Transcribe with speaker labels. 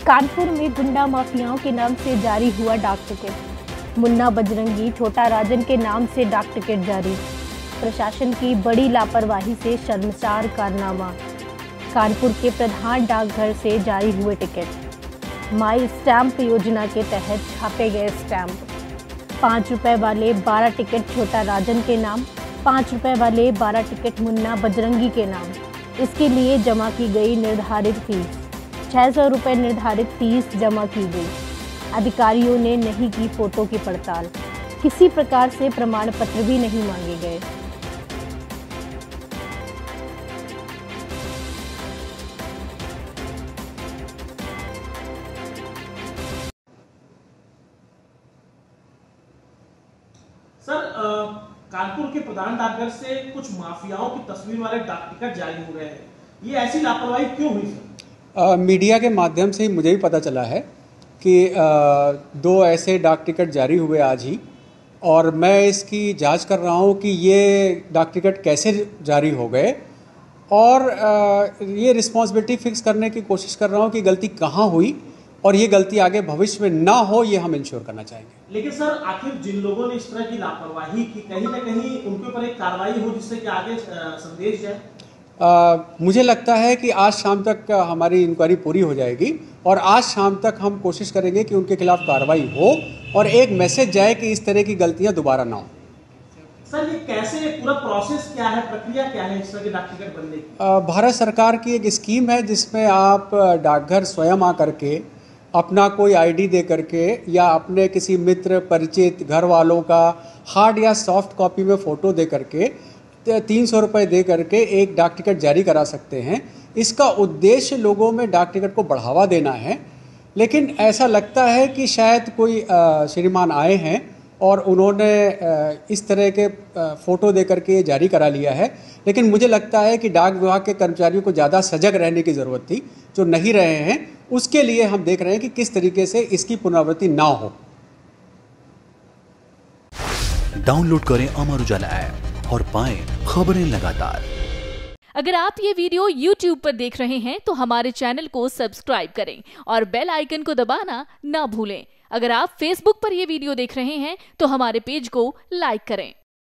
Speaker 1: कानपुर में गुंडा माफियाओं के नाम से जारी हुआ डाक टिकट। मुन्ना बजरंगी, छोटा राजन के नाम से डाक टिकट जारी। प्रशासन की बड़ी लापरवाही से शर्मसार कारनामा। कानपुर के प्रधान डाकघर से जारी हुए टिकट। माई स्टैंप योजना के तहत छापे गए स्टैंप। 5 रुपए वाले 12 टिकट छोटा राजन के नाम, 5 रुपए वाले 12 टिकट मुन्ना बजरंगी के नाम। इसके लिए जमा की गई निर्धारित फीस 600 रुपये निर्धारित फीस जमा की गई। अधिकारियों ने नहीं की फोटो की पड़ताल। किसी प्रकार से प्रमाण पत्र भी नहीं मांगे गए।
Speaker 2: सर, कानपुर के प्रधान डाकघर से कुछ माफियाओं की तस्वीर वाले डाक टिकट जारी हो रहे हैं। ये ऐसी लापरवाही क्यों हुई सर?
Speaker 3: मीडिया के माध्यम से मुझे भी पता चला है कि 2 ऐसे डाक टिकट जारी हुए आज ही, और मैं इसकी जांच कर रहा हूं कि ये डाक टिकट कैसे जारी हो गए, और ये रिस्पॉन्सिबिलिटी फिक्स करने की कोशिश कर रहा हूं कि गलती कहां हुई और ये गलती आगे भविष्य में ना हो, ये हम इंश्योर करना चाहेंगे।
Speaker 2: लेकिन सर, आखिर जिन लोगों ने इस तरह की लापरवाही की, कहीं ना कहीं उनके ऊपर एक कार्रवाई हो जिससे कि आगे संदेश जाए।
Speaker 3: मुझे लगता है कि आज शाम तक हमारी इंक्वायरी पूरी हो जाएगी और आज शाम तक हम कोशिश करेंगे कि उनके खिलाफ कार्रवाई हो और एक मैसेज जाए कि इस तरह की गलतियां दोबारा ना हो।
Speaker 2: सर, ये कैसे, पूरा प्रोसेस क्या है, प्रक्रिया क्या है इस तरह के डाक टिकट बनने की?
Speaker 3: भारत सरकार की एक स्कीम है जिसमें आप डाकघर स्वयं आकर के अपना कोई आईडी दे करके या अपने किसी मित्र परिचित घर वालों का हार्ड या सॉफ्ट कॉपी में फ़ोटो दे करके 300 रुपये दे करके एक डाक टिकट जारी करा सकते हैं। इसका उद्देश्य लोगों में डाक टिकट को बढ़ावा देना है, लेकिन ऐसा लगता है कि शायद कोई श्रीमान आए हैं और उन्होंने इस तरह के फ़ोटो दे करके ये जारी करा लिया है। लेकिन मुझे लगता है कि डाक विभाग के कर्मचारियों को ज़्यादा सजग रहने की ज़रूरत थी, जो नहीं रहे हैं। उसके लिए हम देख रहे हैं कि किस तरीके से इसकी पुनरावृत्ति ना हो।
Speaker 4: डाउनलोड करें अमर उजाला ऐप और पाएं खबरें लगातार।
Speaker 5: अगर आप ये वीडियो YouTube पर देख रहे हैं तो हमारे चैनल को सब्सक्राइब करें और बेल आइकन को दबाना ना भूलें। अगर आप Facebook पर ये वीडियो देख रहे हैं तो हमारे पेज को लाइक करें।